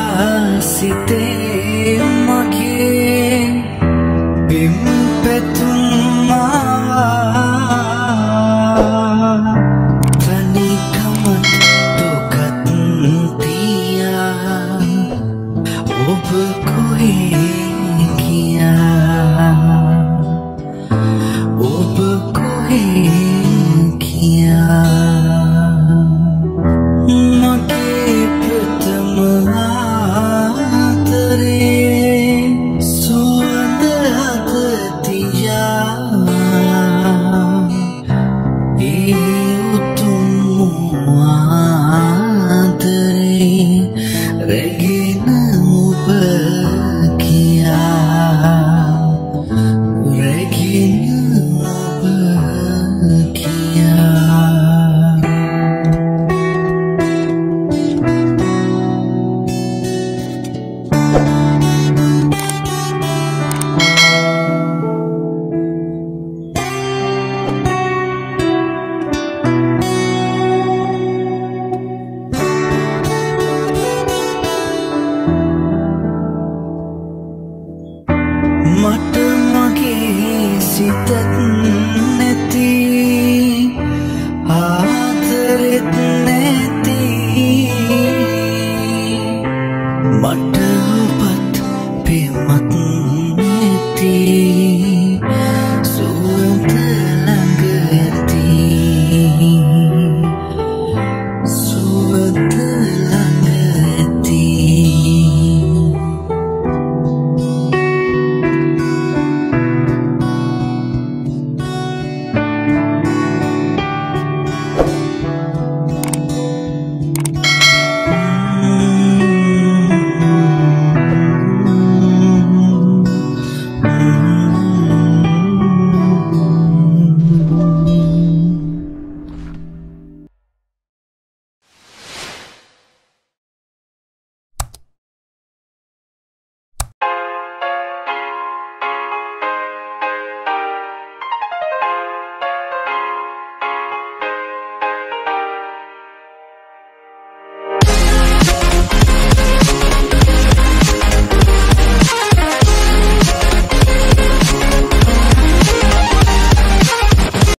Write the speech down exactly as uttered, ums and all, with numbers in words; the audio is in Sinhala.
සිතේ මගේ බිම් පැතුම් ආවා තනිකමත් දුකත් තියා ඔබ කොහේ ගියා ඔබ කොහේ ගියා මගේ ප්‍රථම ආදරේ සුවඳ අත තියා ඒ උතුම් ආදරේ රැගෙන ඔබ ගියා රැගෙන ඔබ ගියා මට මගේ සිතත් නැති ආදරෙත් නැති මට